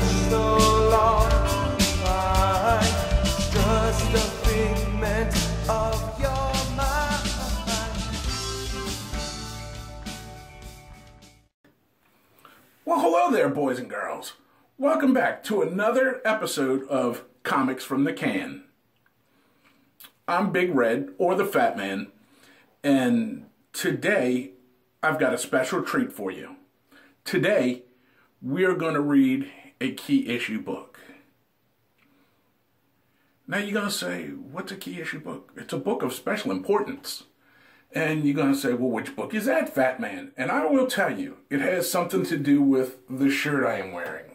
so long. I'm just a figment of your mind. Well, hello there, boys and girls. Welcome back to another episode of Comics from the Can. I'm Big Red, or the Fat Man, and today I've got a special treat for you. Today, we're going to read a key issue book. Now you're going to say, what's a key issue book? It's a book of special importance. And you're going to say, well, which book is that, Fat Man? And I will tell you, it has something to do with the shirt I am wearing.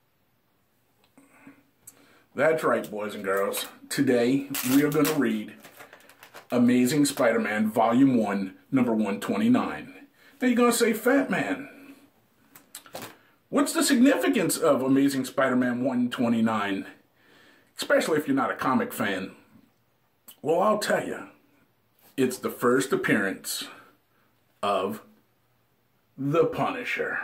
That's right, boys and girls. Today, we are going to read Amazing Spider-Man Volume 1, number 129. Now you're going to say, Fat Man, what's the significance of Amazing Spider-Man 129? Especially if you're not a comic fan. Well, I'll tell you. It's the first appearance of the Punisher.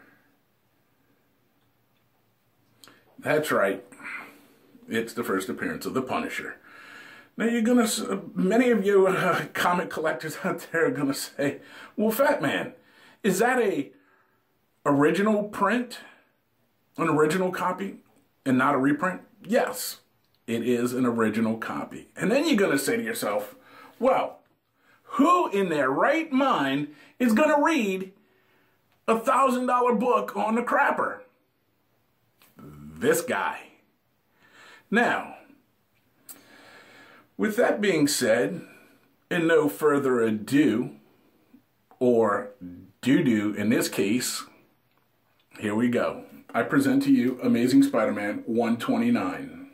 That's right. It's the first appearance of the Punisher. Now you're gonna, many of you comic collectors out there are gonna say, well, Fat Man, is that a original print? An original copy and not a reprint? Yes, it is an original copy. And then you're gonna say to yourself, well, who in their right mind is gonna read a $1,000 book on the crapper? This guy. Now, with that being said, and no further ado, or doo-doo in this case, here we go. I present to you Amazing Spider-Man 129.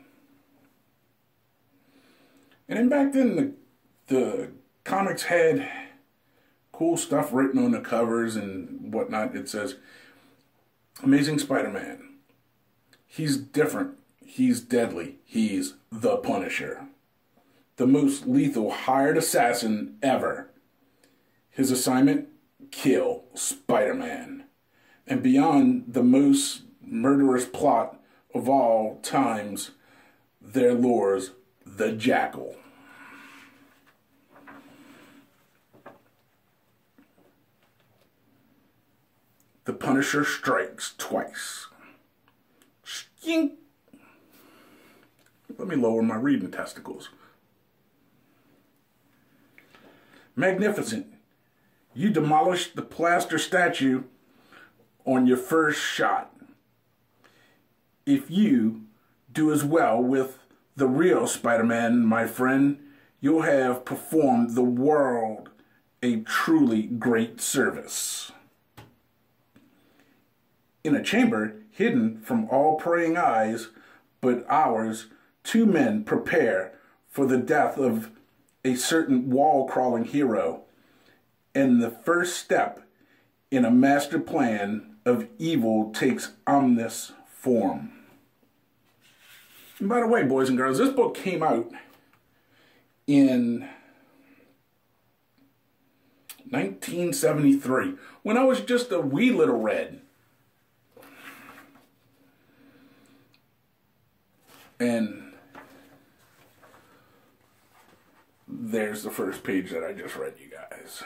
And then back then, the comics had cool stuff written on the covers and whatnot. It says, Amazing Spider-Man. He's different. He's deadly. He's the Punisher. The most lethal hired assassin ever. His assignment? Kill Spider-Man. And beyond the most murderous plot of all times, there lures the Jackal. The Punisher strikes twice. Skink. Let me lower my reading testicles. Magnificent. You demolished the plaster statue on your first shot. If you do as well with the real Spider-Man, my friend, you'll have performed the world a truly great service. In a chamber hidden from all praying eyes but ours, two men prepare for the death of a certain wall-crawling hero and the first step in a master plan of evil takes ominous form. And by the way, boys and girls, this book came out in 1973 when I was just a wee little red. And there's the first page that I just read you guys.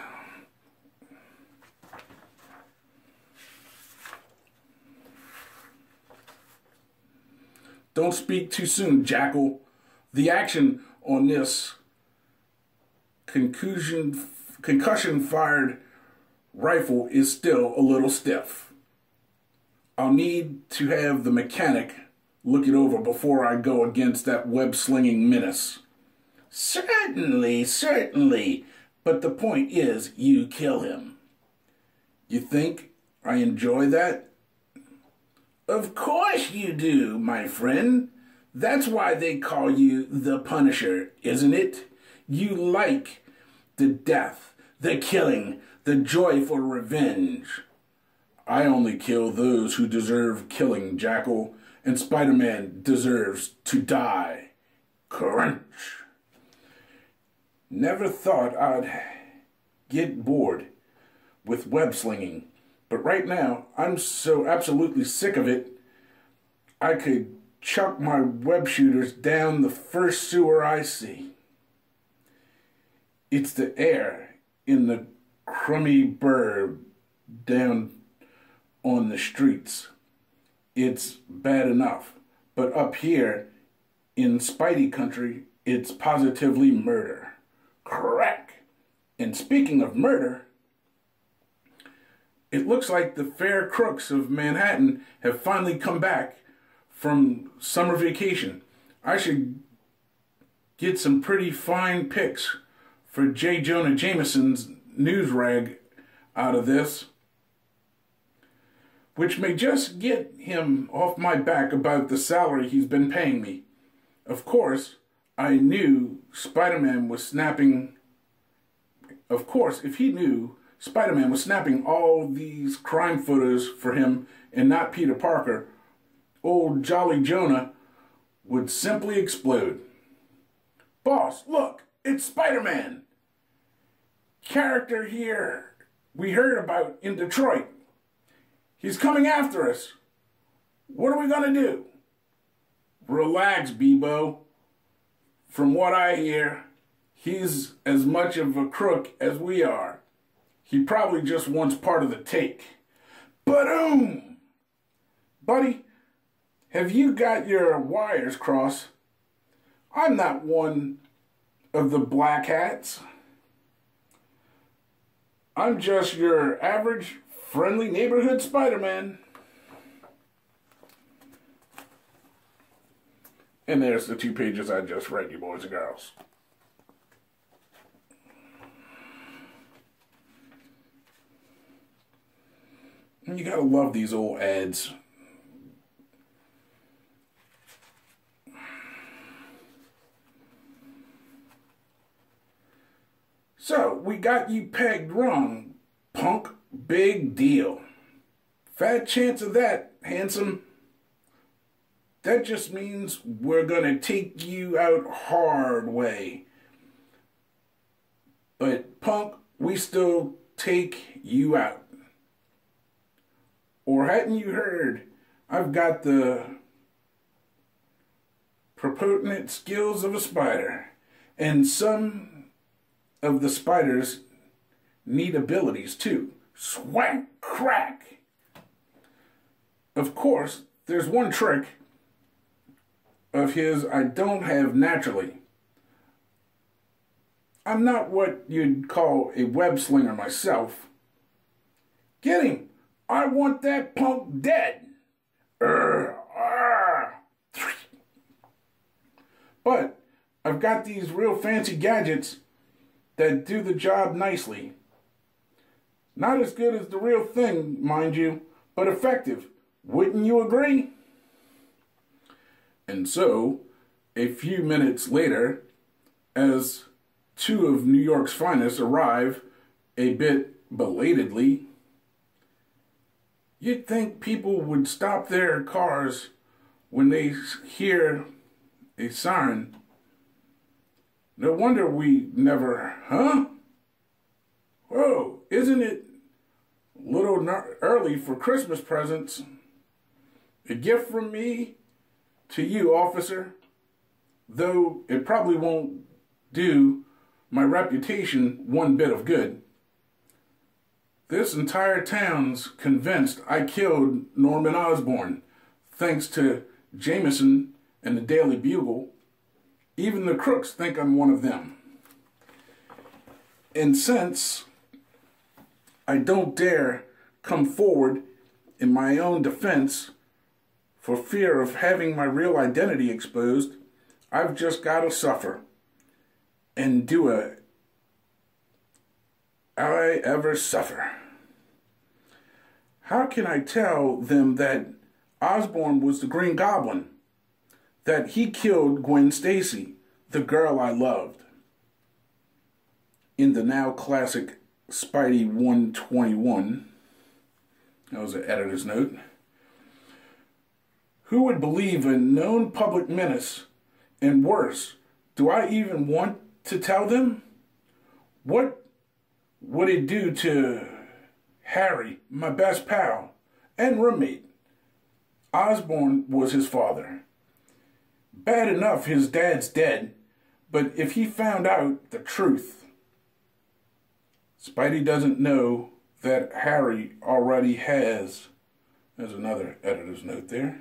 Don't speak too soon, Jackal. The action on this concussion-fired rifle is still a little stiff. I'll need to have the mechanic look it over before I go against that web-slinging menace. Certainly, certainly. But the point is, you kill him. You think I enjoy that? Of course you do, my friend. That's why they call you the Punisher, isn't it? You like the death, the killing, the joyful revenge. I only kill those who deserve killing, Jackal, and Spider-Man deserves to die. Crunch. Never thought I'd get bored with web slinging, but right now I'm so absolutely sick of it, I could chuck my web shooters down the first sewer I see. It's the air in the crummy burb down on the streets. It's bad enough. But up here in Spidey country, it's positively murder. Crack. And speaking of murder, it looks like the fair crooks of Manhattan have finally come back from summer vacation. I should get some pretty fine pics for J. Jonah Jameson's news rag out of this, which may just get him off my back about the salary he's been paying me. Of course, I knew Spider-Man was snapping. Of course, if he knew Spider-Man was snapping all these crime photos for him and not Peter Parker, old Jolly Jonah would simply explode. Boss, look, it's Spider-Man. Character here we heard about in Detroit. He's coming after us. What are we gonna do? Relax, Bebo. From what I hear, he's as much of a crook as we are. He probably just wants part of the take. Ba-doom! Buddy, have you got your wires crossed? I'm not one of the black hats. I'm just your average, friendly neighborhood Spider-Man. And there's the 2 pages I just read you, boys and girls. And you gotta love these old ads. So, we got you pegged wrong, punk. Big deal. Fat chance of that, handsome. That just means we're gonna take you out hard way. But, punk, we still take you out. Or hadn't you heard, I've got the prepotent skills of a spider, and some of the spiders need abilities too. Swank, crack. Of course, there's one trick of his I don't have naturally. I'm not what you'd call a web slinger myself. Get him! I want that punk dead! But I've got these real fancy gadgets that do the job nicely. Not as good as the real thing, mind you, but effective. Wouldn't you agree? And so, a few minutes later, as 2 of New York's finest arrive, a bit belatedly, you'd think people would stop their cars when they hear a siren. No wonder we never, huh? Whoa, isn't it a little early for Christmas presents? A gift from me to you, officer, though it probably won't do my reputation one bit of good. This entire town's convinced I killed Norman Osborn, thanks to Jameson and the Daily Bugle. Even the crooks think I'm one of them. And since I don't dare come forward in my own defense for fear of having my real identity exposed, I've just got to suffer and do it. I ever suffer. How can I tell them that Osborn was the Green Goblin? That he killed Gwen Stacy, the girl I loved? In the now classic Spidey 121, that was an editor's note, who would believe a known public menace? And worse, do I even want to tell them? What would it do to Harry, my best pal and roommate? Osborn was his father. Bad enough his dad's dead, but if he found out the truth, Spidey doesn't know that Harry already has. There's another editor's note there.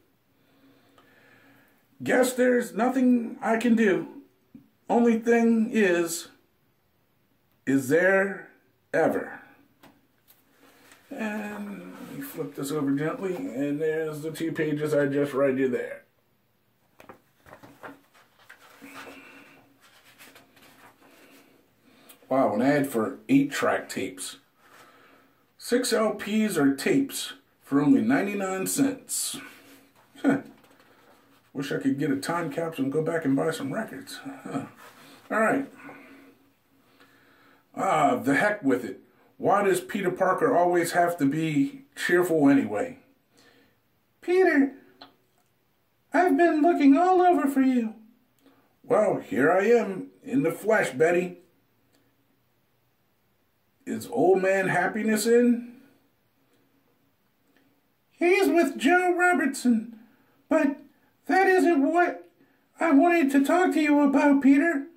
Guess there's nothing I can do. Only thing is there ever? And let me flip this over gently, and there's the 2 pages I just read you there. Wow, an ad for 8-track tapes. 6 LPs or tapes for only 99 cents. Huh. Wish I could get a time capsule and go back and buy some records. Huh. All right. The heck with it. Why does Peter Parker always have to be cheerful anyway? Peter, I've been looking all over for you. Well, here I am, in the flesh, Betty. Is Old Man Happiness in? He's with Joe Robertson, but that isn't what I wanted to talk to you about, Peter.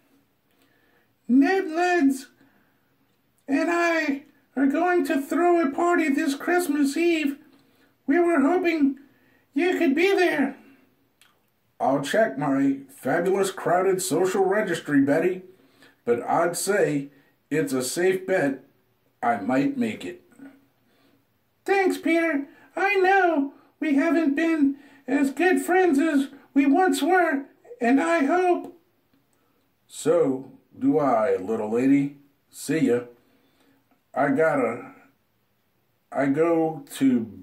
Ned Leeds and I are going to throw a party this Christmas Eve. We were hoping you could be there. I'll check my fabulous crowded social registry, Betty, but I'd say it's a safe bet I might make it. Thanks, Peter. I know we haven't been as good friends as we once were, and I hope. So do I, little lady. See ya. I go to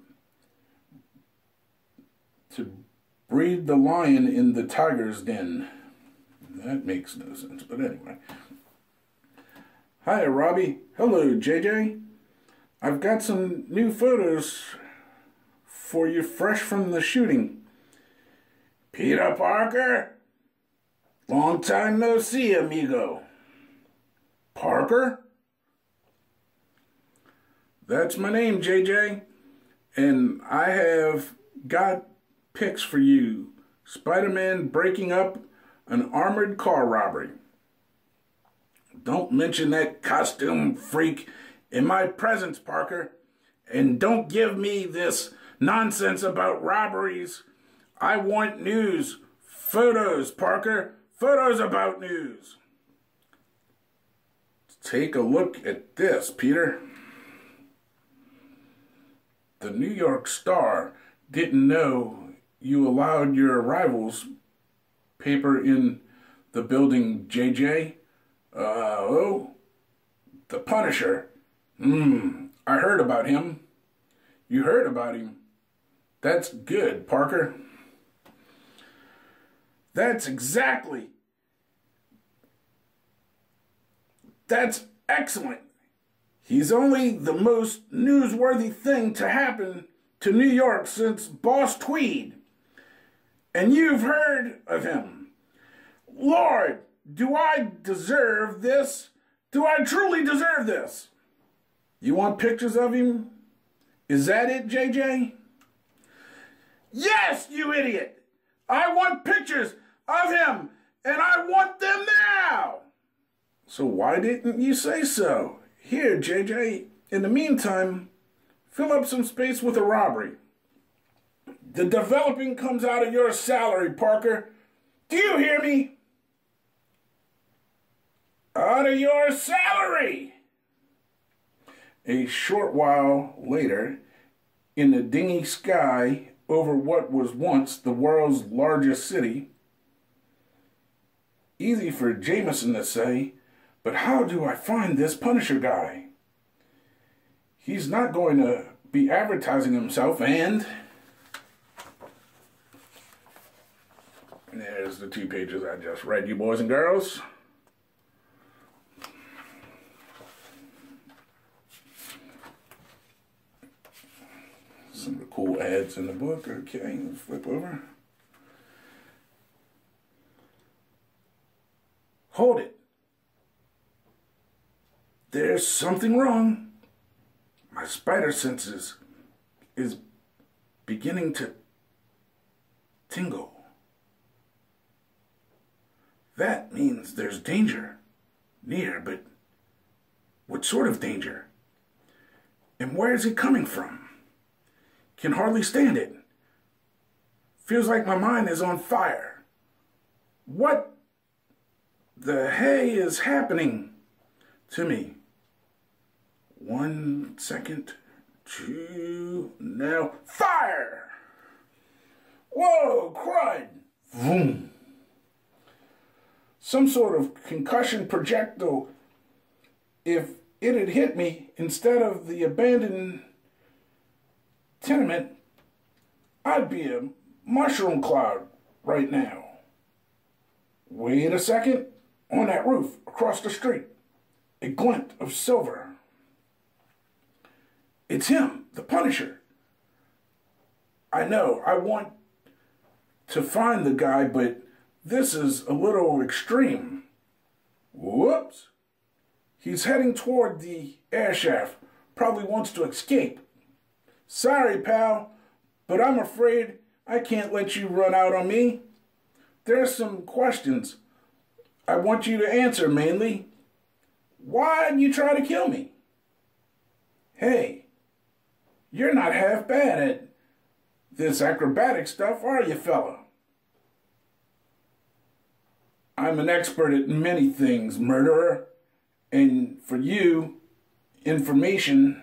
breed the lion in the tiger's den. That makes no sense, but anyway. Hi, Robbie. Hello, JJ. I've got some new photos for you fresh from the shooting. Peter Parker? Long time no see, amigo. Parker? That's my name, JJ. And I have got pics for you. Spider-Man breaking up an armored car robbery. Don't mention that costume freak in my presence, Parker. And don't give me this nonsense about robberies. I want news. Photos, Parker. Photos about news. Take a look at this, Peter. The New York Star didn't know you allowed your arrivals paper in the building, JJ. The Punisher. I heard about him. You heard about him. That's good, Parker. That's excellent. He's only the most newsworthy thing to happen to New York since Boss Tweed. And you've heard of him. Lord, do I deserve this? Do I truly deserve this? You want pictures of him? Is that it, JJ? Yes, you idiot! I want pictures of him, and I want them now! So why didn't you say so? Here, JJ, in the meantime, fill up some space with a robbery. The developing comes out of your salary, Parker. Do you hear me? Out of your salary! A short while later, in the dingy sky over what was once the world's largest city, easy for Jameson to say, but how do I find this Punisher guy? He's not going to be advertising himself, and there's the 2 pages I just read you, boys and girls. Some of the cool ads in the book. Okay, let's flip over. Hold it. There's something wrong. My spider senses is beginning to tingle. That means there's danger near, but what sort of danger? And where is it coming from? Can hardly stand it. Feels like my mind is on fire. What the hey is happening to me? 1 second, 2, now, fire! Whoa, crud! Vroom. Some sort of concussion projectile. If it had hit me instead of the abandoned tenement, I'd be a mushroom cloud right now. Wait a second. On that roof across the street, a glint of silver. It's him, the Punisher. I know, I want to find the guy, but this is a little extreme. Whoops. He's heading toward the air shaft. Probably wants to escape. Sorry, pal, but I'm afraid I can't let you run out on me. There's some questions I want you to answer, mainly. Why'd you try to kill me? Hey, you're not half bad at this acrobatic stuff, are you, fella? I'm an expert at many things, murderer. And for you, information.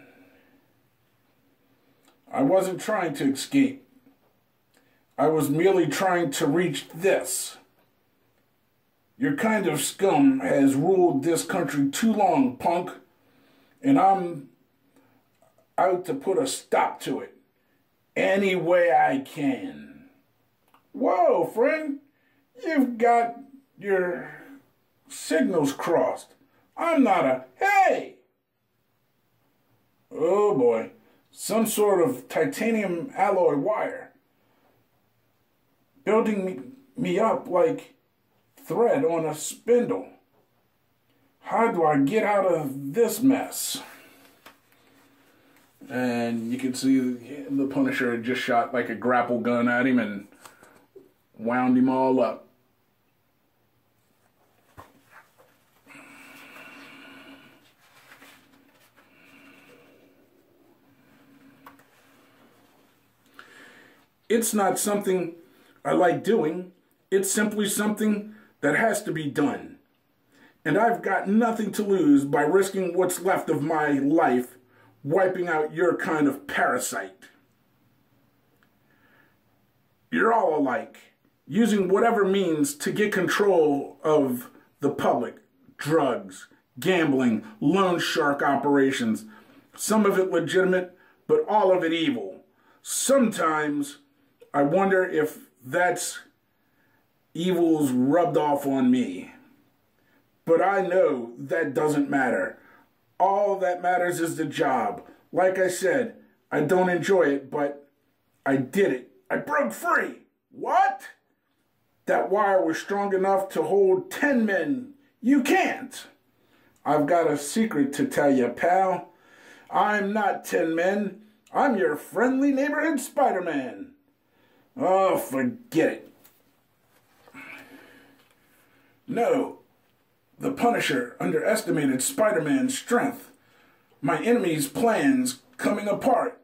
I wasn't trying to escape. I was merely trying to reach this. Your kind of scum has ruled this country too long, punk, and I'm out to put a stop to it any way I can. Whoa, friend, you've got your signals crossed. I'm not a, hey! Oh boy, some sort of titanium alloy wire. Building me up like thread on a spindle. How do I get out of this mess? And you can see the Punisher had just shot like a grapple gun at him and wound him all up. It's not something I like doing. It's simply something that has to be done. And I've got nothing to lose by risking what's left of my life wiping out your kind of parasite. You're all alike, using whatever means to get control of the public. Drugs, gambling, loan shark operations. Some of it legitimate, but all of it evil. Sometimes I wonder if that's evil's rubbed off on me. But I know that doesn't matter. All that matters is the job. Like I said, I don't enjoy it, but I did it. I broke free. What? That wire was strong enough to hold 10 men. You can't. I've got a secret to tell you, pal. I'm not 10 men. I'm your friendly neighborhood Spider-Man. Oh, forget it. No, the Punisher underestimated Spider-Man's strength. My enemy's plans coming apart.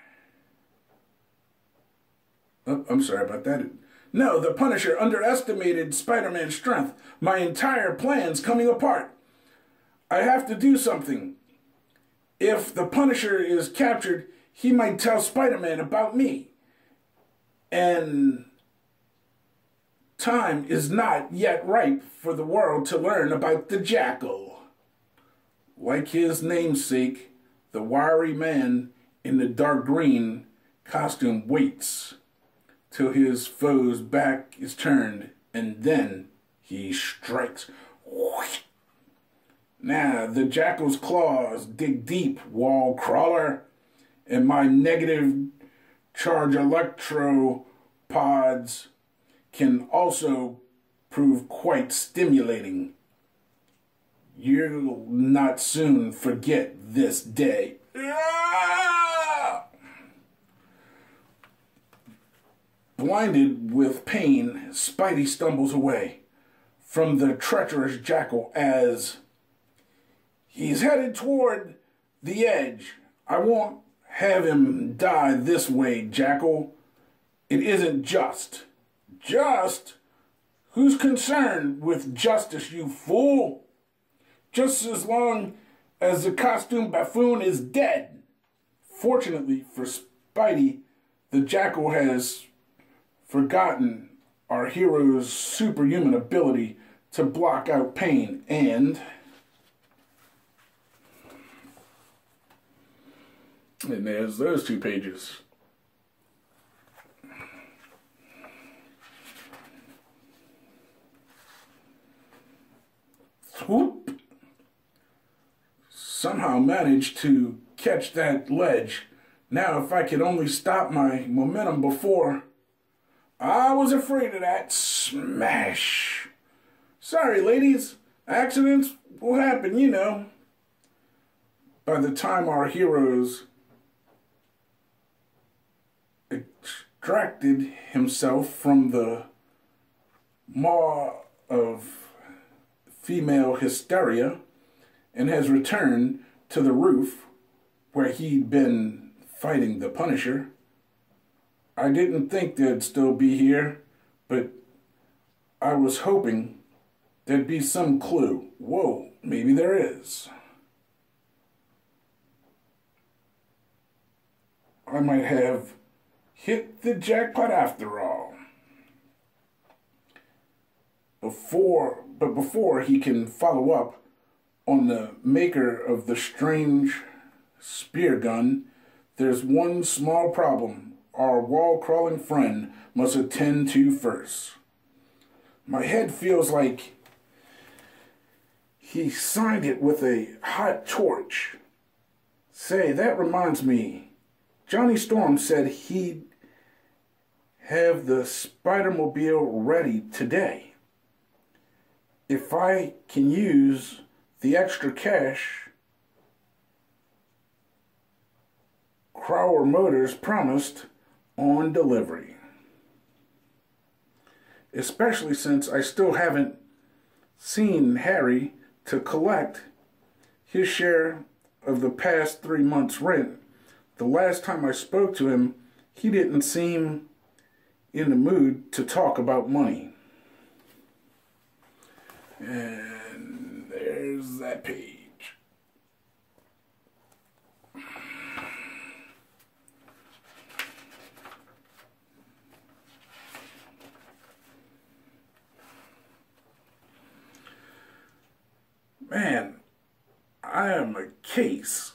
Oh, I'm sorry about that. No, the Punisher underestimated Spider-Man's strength. My entire plan's coming apart. I have to do something. If the Punisher is captured, he might tell Spider-Man about me. And time is not yet ripe for the world to learn about the Jackal. Like his namesake, the wiry man in the dark green costume waits till his foe's back is turned, and then he strikes. Now, the Jackal's claws dig deep, wall crawler, and my negative charge electropods can also prove quite stimulating. You'll not soon forget this day. Blinded with pain, Spidey stumbles away from the treacherous jackal as he's headed toward the edge. I won't have him die this way, Jackal. It isn't just. Just? Who's concerned with justice, you fool? Just as long as the costume buffoon is dead. Fortunately for Spidey, the jackal has forgotten our hero's superhuman ability to block out pain, and there's those 2 pages. Whoop! Somehow managed to catch that ledge. Now if I could only stop my momentum before. I was afraid of that. Smash! Sorry, ladies. Accidents will happen, you know. By the time our heroes extracted himself from the maw of female hysteria and has returned to the roof where he'd been fighting the Punisher, I didn't think they'd still be here, but I was hoping there'd be some clue. Whoa, maybe there is. I might have hit the jackpot after all. Before he can follow up on the maker of the strange spear gun, there's one small problem our wall-crawling friend must attend to first. My head feels like he signed it with a hot torch. Say, that reminds me, Johnny Storm said he'd have the Spider-Mobile ready today. If I can use the extra cash Crower Motors promised on delivery. Especially since I still haven't seen Harry to collect his share of the past 3 months' rent. The last time I spoke to him, he didn't seem in the mood to talk about money. And there's that page. Man, I am a case.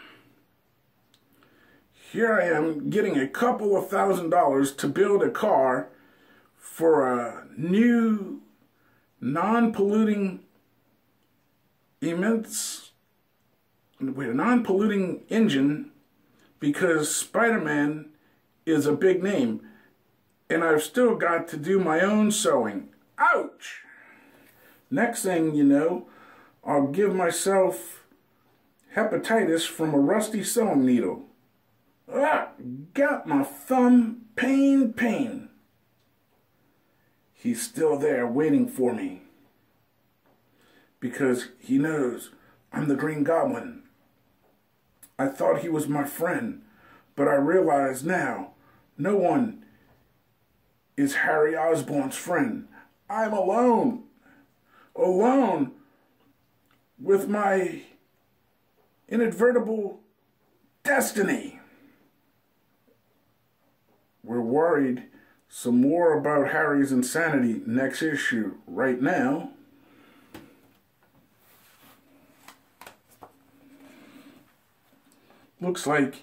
Here I am getting a couple of $1,000s to build a car for a new non-polluting engine because Spider-Man is a big name and I've still got to do my own sewing. Ouch! Next thing you know, I'll give myself hepatitis from a rusty sewing needle. Ah, got my thumb, pain. He's still there waiting for me because he knows I'm the Green Goblin. I thought he was my friend, but I realize now no one is Harry Osborn's friend. I'm alone with my inadvertible destiny. We're worried some more about Harry's insanity next issue. Right now, looks like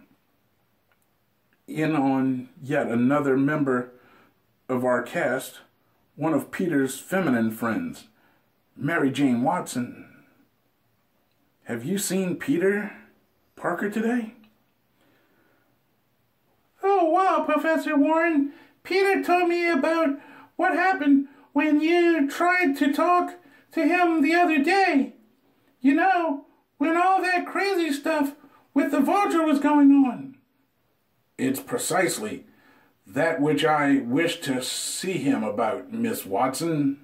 in on yet another member of our cast, one of Peter's feminine friends, Mary Jane Watson. Have you seen Peter Parker today? Oh, wow, Professor Warren. Peter told me about what happened when you tried to talk to him the other day. You know, when all that crazy stuff with the Vulture was going on. It's precisely that which I wish to see him about, Miss Watson.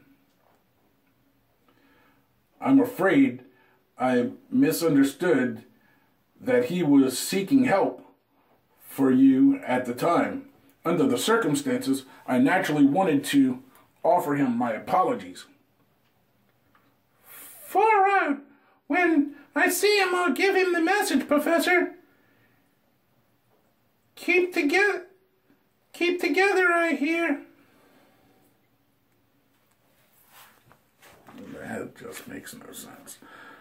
I'm afraid I misunderstood that he was seeking help for you at the time. Under the circumstances, I naturally wanted to offer him my apologies. Far out. When I see him, I'll give him the message, Professor. Keep together, I hear. That just makes no sense.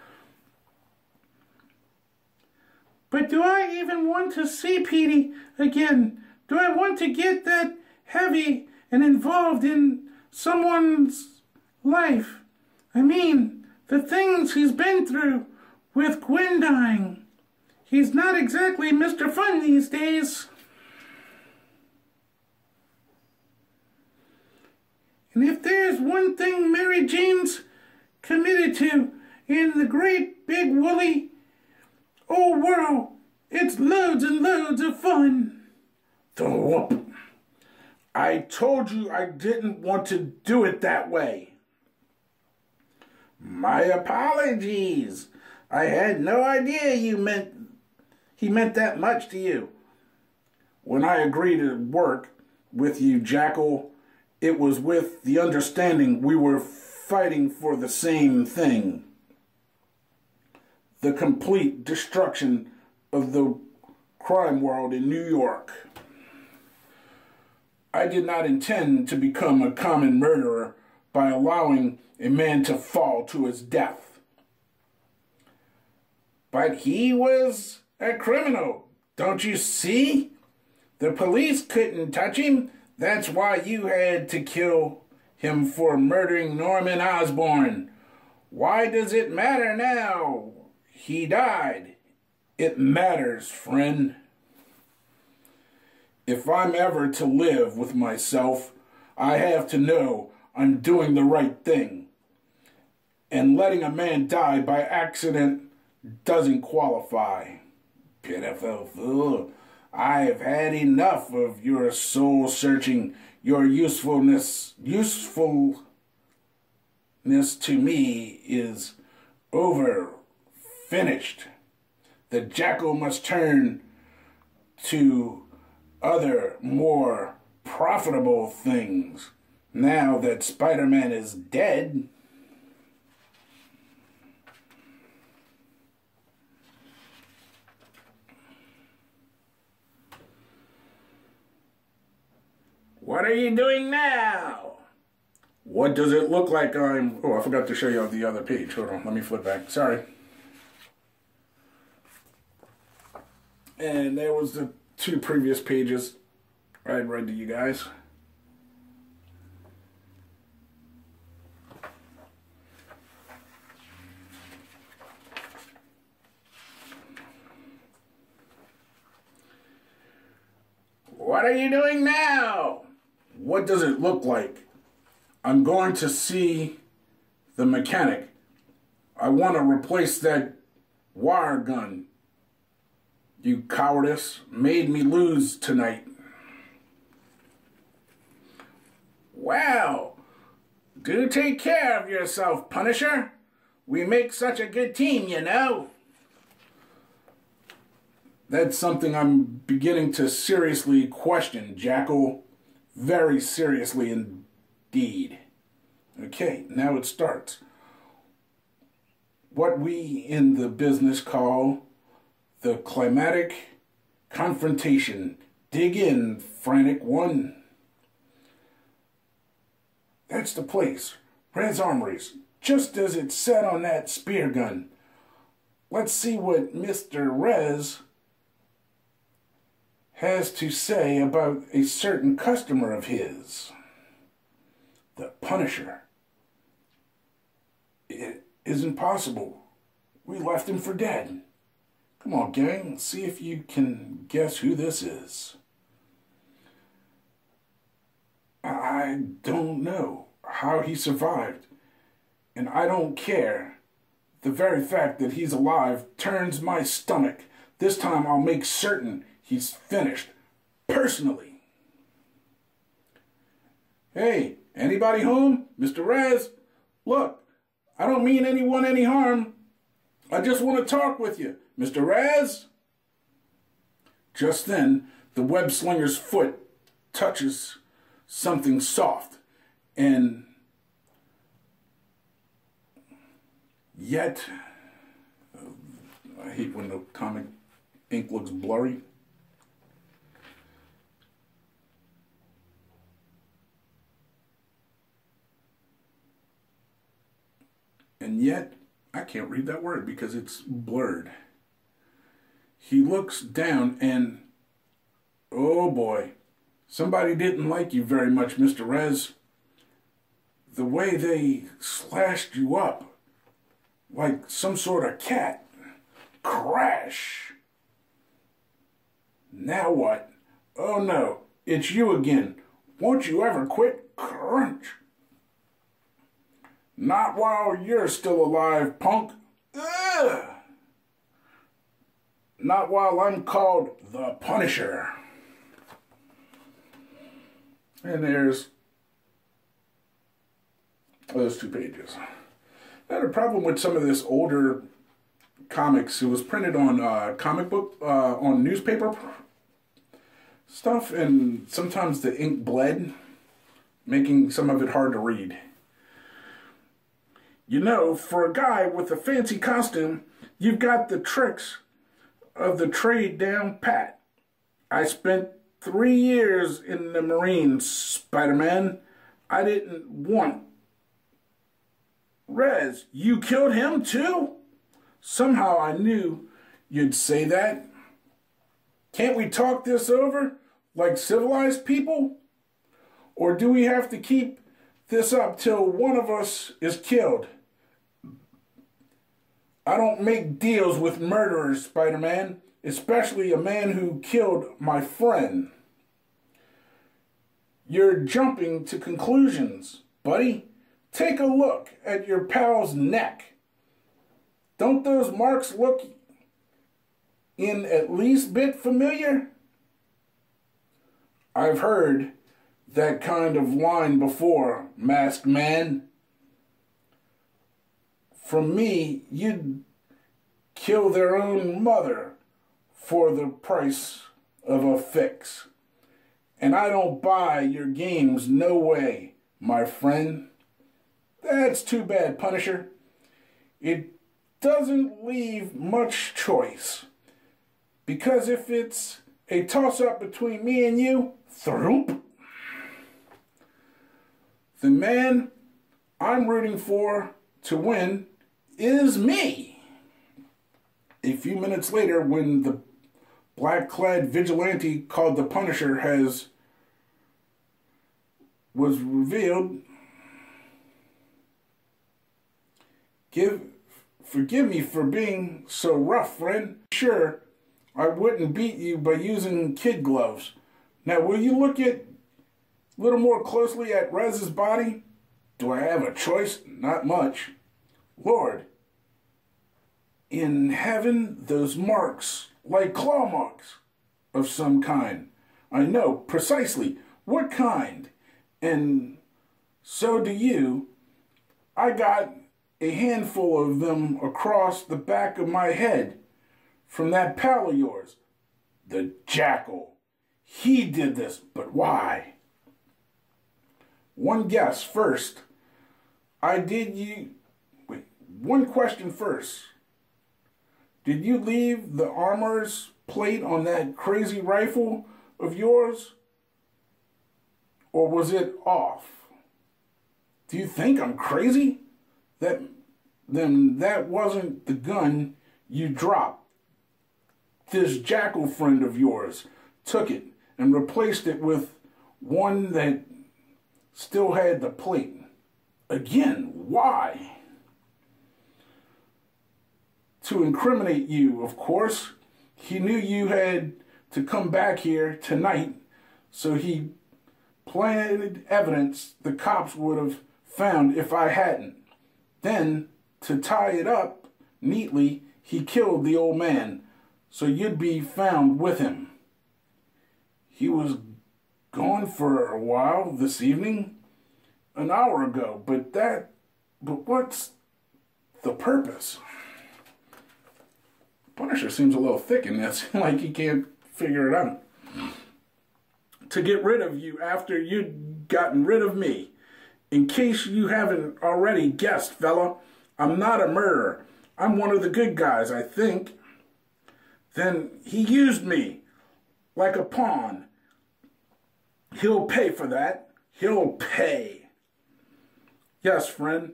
But do I even want to see Petey again? Do I want to get that heavy and involved in someone's life? I mean, the things he's been through with Gwen dying. He's not exactly Mr. Fun these days. And if there's one thing Mary Jane's committed to in the great big woolly old world, it's loads and loads of fun. The whoop. I told you I didn't want to do it that way. My apologies. I had no idea he meant that much to you. When I agreed to work with you, Jackal, it was with the understanding we were fighting for the same thing. The complete destruction of the crime world in New York. I did not intend to become a common murderer by allowing a man to fall to his death. But he was a criminal, don't you see? The police couldn't touch him. That's why you had to kill him for murdering Norman Osborn. Why does it matter now? He died. It matters, friend. If I'm ever to live with myself, I have to know I'm doing the right thing. And letting a man die by accident doesn't qualify. Pitiful fool. I have had enough of your soul-searching. Your usefulness to me is over. Finished. The Jackal must turn to other, more profitable things now that Spider-Man is dead. What are you doing now? What does it look like I'm... Oh, I forgot to show you the other page. Hold on, let me flip back. Sorry. And there was the 2 previous pages I had read to you guys. What are you doing now? What does it look like? I'm going to see the mechanic. I want to replace that wire gun. You cowardice made me lose tonight. Well, do take care of yourself, Punisher. We make such a good team, you know. That's something I'm beginning to seriously question, Jackal. Very seriously indeed. Okay, now it starts. What we in the business call the climatic confrontation. Dig in, Frantic One. That's the place. Red's Armories. Just as it said on that spear gun. Let's see what Mr. Rez has to say about a certain customer of his. The Punisher. It isn't possible. We left him for dead. Come on, gang. See if you can guess who this is. I don't know how he survived. And I don't care. The very fact that he's alive turns my stomach. This time I'll make certain he's finished. Personally. Hey, anybody home? Mr. Raz? Look, I don't mean anyone any harm. I just want to talk with you. Mr. Raz? Just then, the web slinger's foot touches something soft, and yet, I hate when the comic ink looks blurry. And yet, I can't read that word because it's blurred. He looks down and, oh boy, somebody didn't like you very much, Mr. Rez. The way they slashed you up, like some sort of cat. Crash! Now what? Oh no, it's you again. Won't you ever quit? Crunch! Not while you're still alive, punk. Ugh. Not while I'm called the Punisher. And there's those 2 pages. I had a problem with some of this older comics. It was printed on comic book, on newspaper stuff, and sometimes the ink bled, making some of it hard to read. You know, for a guy with a fancy costume, you've got the tricks of the trade down pat. I spent 3 years in the Marines, Spider-Man. I didn't want... Rez, you killed him too? Somehow I knew you'd say that. Can't we talk this over like civilized people? Or do we have to keep this up till one of us is killed? I don't make deals with murderers, Spider-Man, especially a man who killed my friend. You're jumping to conclusions, buddy. Take a look at your pal's neck. Don't those marks look in at least bit familiar? I've heard that kind of line before, masked man. From me, you'd kill their own mother for the price of a fix. And I don't buy your games, no way, my friend. That's too bad, Punisher. It doesn't leave much choice. Because if it's a toss-up between me and you, throop, the man I'm rooting for to win is me. A few minutes later, when the black-clad vigilante called the Punisher was revealed, forgive me for being so rough, friend. Sure, I wouldn't beat you by using kid gloves. Now, will you look at a little more closely at Rez's body? Do I have a choice? Not much. Lord, in heaven, those marks, like claw marks of some kind. I know precisely what kind. And so do you. I got a handful of them across the back of my head from that pal of yours, the Jackal. He did this, but why? One guess first. One question first. Did you leave the armor's plate on that crazy rifle of yours? Or was it off? Do you think I'm crazy? Then that wasn't the gun you dropped. This Jackal friend of yours took it and replaced it with one that still had the plate. Again, why? To incriminate you, of course. He knew you had to come back here tonight, so he planted evidence the cops would have found if I hadn't. Then, to tie it up neatly, he killed the old man, so you'd be found with him. He was gone for a while this evening. an hour ago, but what's the purpose? Punisher seems a little thick in this, like he can't figure it out. To get rid of you after you'd gotten rid of me. In case you haven't already guessed, fella, I'm not a murderer. I'm one of the good guys, I think. Then he used me like a pawn. He'll pay for that. He'll pay. Yes, friend.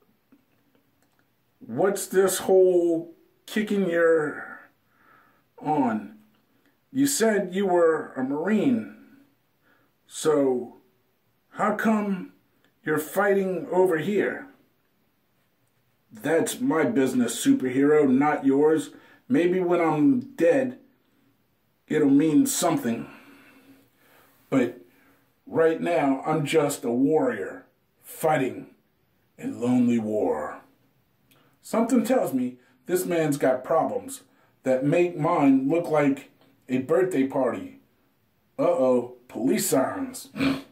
What's this whole kicking your on? You said you were a Marine. So how come you're fighting over here? That's my business, superhero, not yours. Maybe when I'm dead, it'll mean something. But right now, I'm just a warrior fighting a lonely war. Something tells me this man's got problems that make mine look like a birthday party. Uh-oh, police sirens.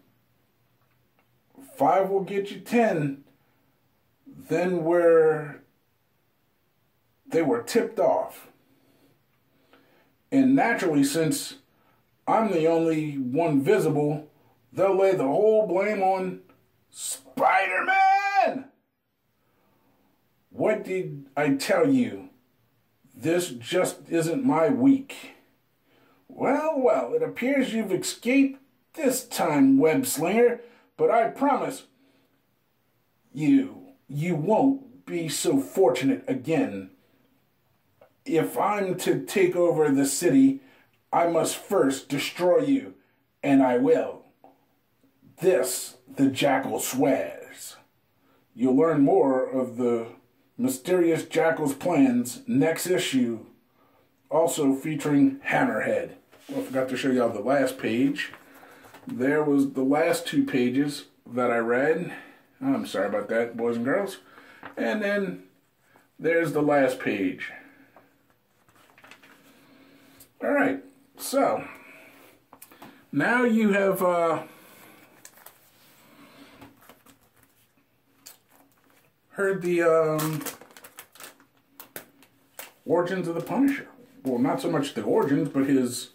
5 will get you 10. Then they were tipped off. And naturally, since I'm the only one visible, they'll lay the whole blame on Spider-Man! What did I tell you? This just isn't my week. Well, it appears you've escaped this time, web slinger, but I promise you won't be so fortunate again. If I'm to take over the city, I must first destroy you, and I will. This, the Jackal swears. You'll learn more of the mysterious Jackal's plans next issue, also featuring Hammerhead. Well, I forgot to show y'all the last page. There was the last 2 pages that I read. I'm sorry about that, boys and girls. And then there's the last page. All right, so now you have heard the origins of the Punisher. Well, not so much the origins, but his,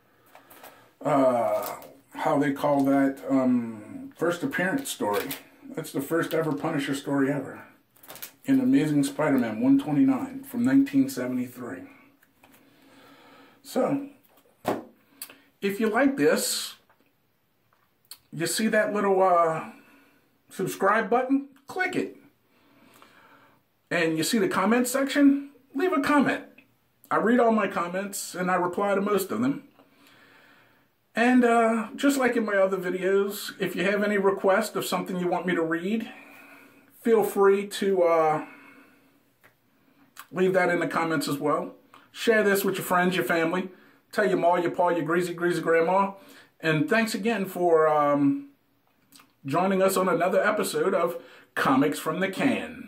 how they call that, first appearance story. That's the first ever Punisher story ever. In Amazing Spider-Man 129 from 1973. So, if you like this, you see that little subscribe button? Click it. And you see the comment section? Leave a comment. I read all my comments and I reply to most of them. And just like in my other videos, if you have any requests of something you want me to read, feel free to leave that in the comments as well. Share this with your friends, your family. Tell your ma, your pa, your greasy grandma. And thanks again for joining us on another episode of Comics from the Can.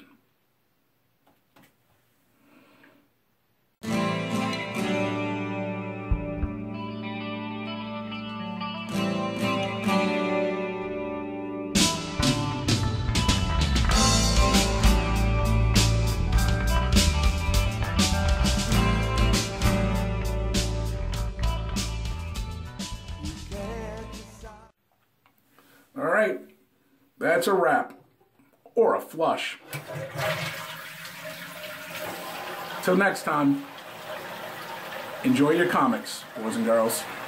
All right, that's a wrap, or a flush. Till next time, enjoy your comics, boys and girls.